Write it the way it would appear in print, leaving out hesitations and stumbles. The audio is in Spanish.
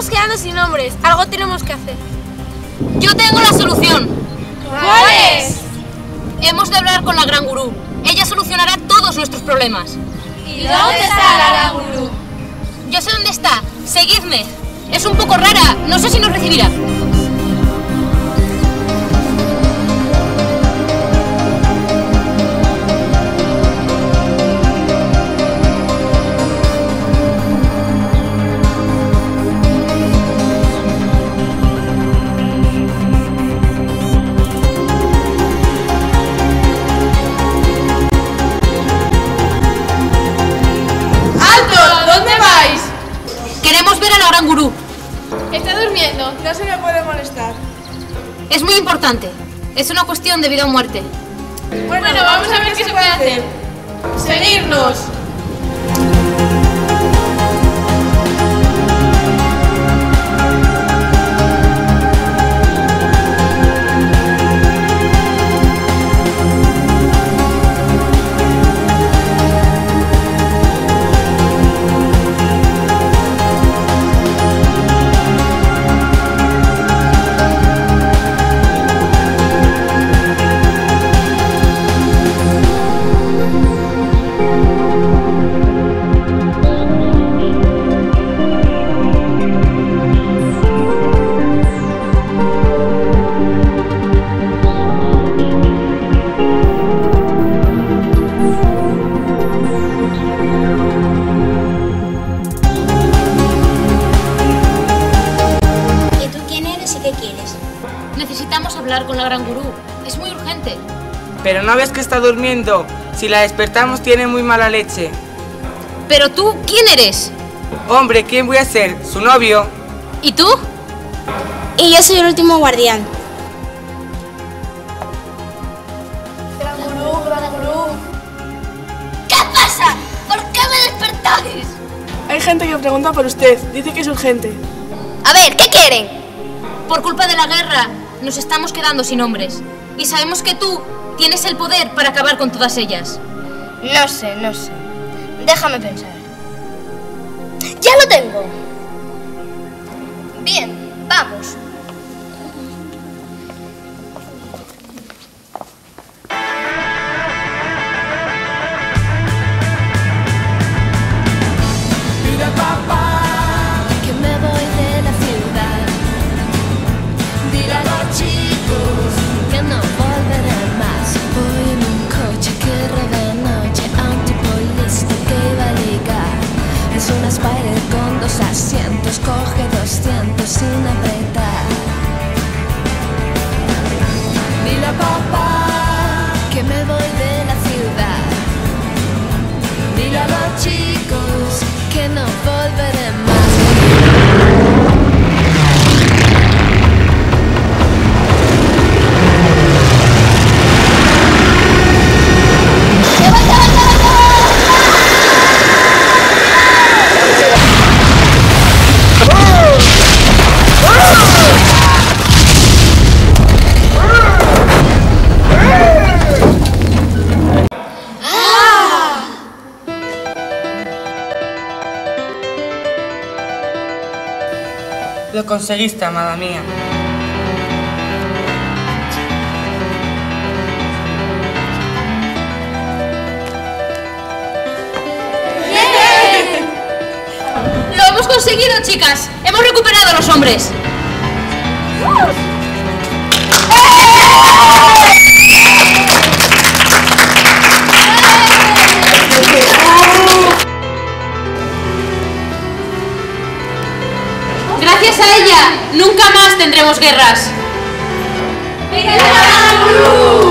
estamos quedando sin hombres. Algo tenemos que hacer. Yo tengo la solución. ¿Cuál es? Hemos de hablar con la Gran Gurú. Ella solucionará todos nuestros problemas. ¿Y dónde está la Gran Gurú? Yo sé dónde está. Seguidme. Es un poco rara. No sé si nos recibirá. Queremos ver a la Gran Gurú. Está durmiendo, no se le puede molestar. Es muy importante. Es una cuestión de vida o muerte. Bueno, vamos a ver qué se puede hacer. ¡Seguirnos! Necesitamos hablar con la Gran Gurú. Es muy urgente. Pero no ves que está durmiendo. Si la despertamos tiene muy mala leche. Pero tú, ¿quién eres? Hombre, ¿quién voy a ser? ¿Su novio? ¿Y tú? Y yo soy el último guardián. Gran Gurú, Gran Gurú. ¿Qué pasa? ¿Por qué me despertáis? Hay gente que pregunta por usted. Dice que es urgente. A ver, ¿qué quieren? Por culpa de la guerra, nos estamos quedando sin hombres. Y sabemos que tú tienes el poder para acabar con todas ellas. No sé. Déjame pensar. ¡Ya lo tengo! Bien, vamos. Dile a papá que me voy de la ciudad. Dile a los chicos que no volveré más. Voy en un coche que roda noche a un tipo listo que iba a ligar. Es una Spider con 2 asientos, coge 200 sin apretar. Dile a papá que me voy de la ciudad. Dile a los chicos que no volveré más. Lo conseguiste, amada mía. ¡Lo hemos conseguido, chicas! ¡Hemos recuperado a los hombres! Gracias a ella, nunca más tendremos guerras. ¡Venga, Gran Gurú!